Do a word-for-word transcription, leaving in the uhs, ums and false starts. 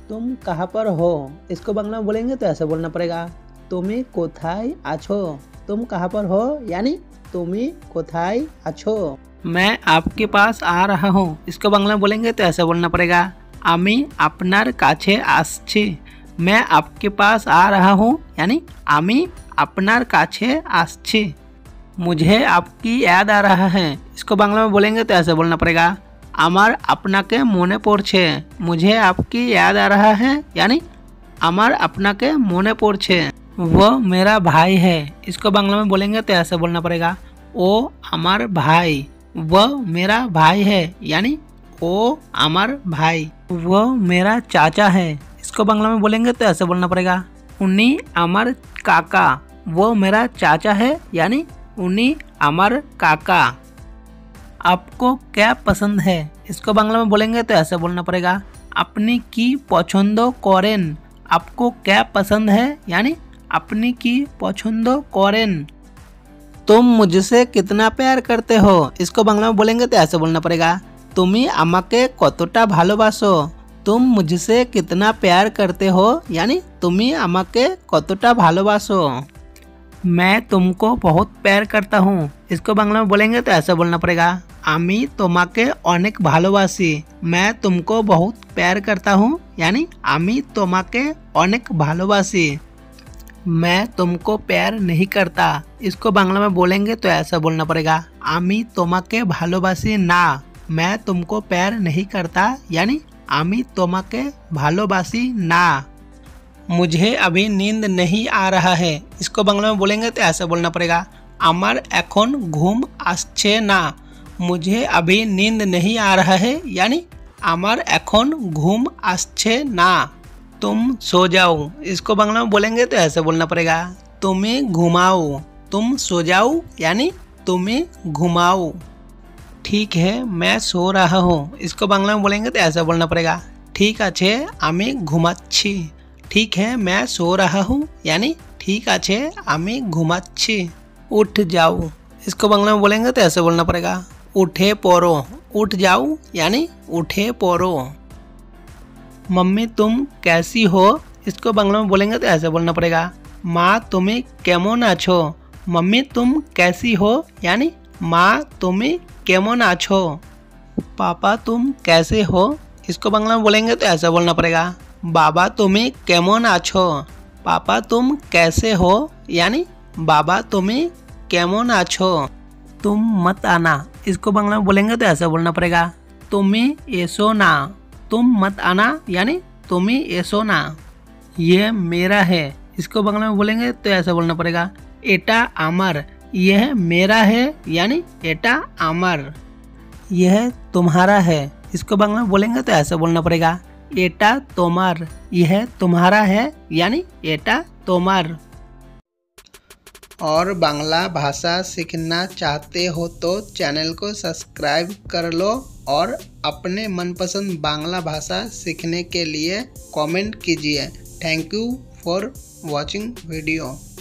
तुम कहाँ पर हो, इसको बांग्ला में बोलेंगे तो ऐसे बोलना पड़ेगा, तुमी कोथाय आछो। तुम कहाँ पर हो यानी तुमी कोथाय आछो। मैं आपके पास आ रहा हूँ, इसको बांग्ला में बोलेंगे तो ऐसे बोलना पड़ेगा, आमी आपनार काछे आसछि। मैं आपके पास आ रहा हूँ यानी आमी आपनार काछे आसछि। मुझे आपकी याद आ रहा है, इसको बांग्ला में बोलेंगे तो ऐसे बोलना पड़ेगा, आमार आपनाके मने पड़छे। मुझे आपकी याद आ रहा है यानी आमार आपनाके मने पड़छे। वो मेरा भाई है, इसको बांग्ला में बोलेंगे तो ऐसे बोलना पड़ेगा, ओ आमार भाई। वो मेरा भाई है यानी ओ आमार भाई। वो मेरा चाचा है, इसको बांग्ला में बोलेंगे तो ऐसे बोलना पड़ेगा, उन्नी आमार काका। वो मेरा चाचा है यानी उन्नी आमार काका। आपको क्या पसंद है, इसको बांग्ला में बोलेंगे तो ऐसे बोलना पड़ेगा, अपनी की पसंदो करें। आपको क्या पसंद है यानी अपनी की पसंदो करें। तुम मुझसे कितना प्यार करते हो, इसको बांग्ला में बोलेंगे तो ऐसे बोलना पड़ेगा, तुमी आमाके कतटा भालोबासो। तुम मुझसे कितना प्यार करते हो यानी तुमी आमाके कतटा भालोबासो। मैं तुमको बहुत प्यार करता हूँ, इसको बांग्ला में बोलेंगे तो ऐसे बोलना पड़ेगा, आमी तोमाके अनेक भालोबासी। मैं तुमको बहुत प्यार करता हूँ यानी आमी तोमाके अनेक भालोबासी। मैं तुमको प्यार नहीं करता, इसको बांग्ला में बोलेंगे तो ऐसा बोलना पड़ेगा, आमी तोमाके भालोबासी ना। मैं तुमको प्यार नहीं करता यानी आमी तोमाके भालोबासी ना। मुझे अभी नींद नहीं आ रहा है, इसको बांग्ला में बोलेंगे तो ऐसा बोलना पड़ेगा, आमार एखन घुम आसछे ना। मुझे अभी नींद नहीं आ रहा है यानी आमार एखन घुम आसछे ना। तुम सो जाओ, इसको बांग्ला में बोलेंगे तो ऐसे बोलना पड़ेगा, तुमी घुमाओ। तुम सो जाओ यानी तुमी घुमाओ। ठीक है मैं सो रहा हूँ, इसको बांग्ला में बोलेंगे तो ऐसा बोलना पड़ेगा, ठीक आछे आमी घुमाচ্ছি। ठीक है मैं सो रहा हूँ यानी ठीक आछे आमी घुमाচ্ছি। उठ जाओ, इसको बांग्ला में बोलेंगे तो ऐसे बोलना पड़ेगा, उठे पड़ो। उठ जाओ यानी उठे पड़ो। मम्मी तुम कैसी हो, इसको बांग्ला में बोलेंगे तो ऐसे बोलना पड़ेगा, माँ तुम्हें केमन आछो। मम्मी तुम कैसी हो यानी माँ तुम्हें केमन आछो। पापा तुम कैसे हो, इसको बांग्ला में बोलेंगे तो ऐसा बोलना पड़ेगा, बाबा तुम्हें केमन आछो। पापा तुम कैसे हो यानी बाबा तुम्हें केमन आछो। तुम मत आना, इसको बांग्ला में बोलेंगे तो ऐसा बोलना पड़ेगा, तुम्हें एसो ना। तुम मत आना यानी तुम्हें एसो ना। यह मेरा है, इसको बांग्ला में बोलेंगे तो ऐसा बोलना पड़ेगा, एटा आमार। यह मेरा है यानी एटा आमार। यह तुम्हारा है, इसको बांग्ला में बोलेंगे तो ऐसा बोलना पड़ेगा, एटा तोमार। यह तुम्हारा है यानी एटा तोमार। और बांग्ला भाषा सीखना चाहते हो तो चैनल को सब्सक्राइब कर लो और अपने मनपसंद बांग्ला भाषा सीखने के लिए कमेंट कीजिए। Thank you for watching video.